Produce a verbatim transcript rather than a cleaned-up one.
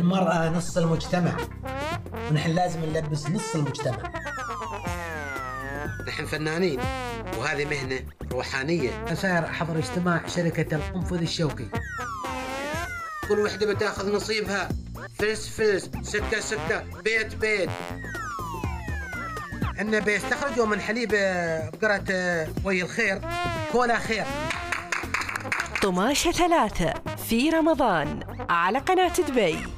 المرأة نص المجتمع، ونحن لازم نلبس نص المجتمع. نحن فنانين وهذه مهنة روحانية. أساير أحضر اجتماع شركة القنفذ الشوكي، كل وحدة بتاخذ نصيبها، فلس فلس، سكة سكة، بيت بيت. عندنا بيستخرجوا من حليب بقرة وي الخير كولا خير. طماشة ثلاثة في رمضان على قناة دبي.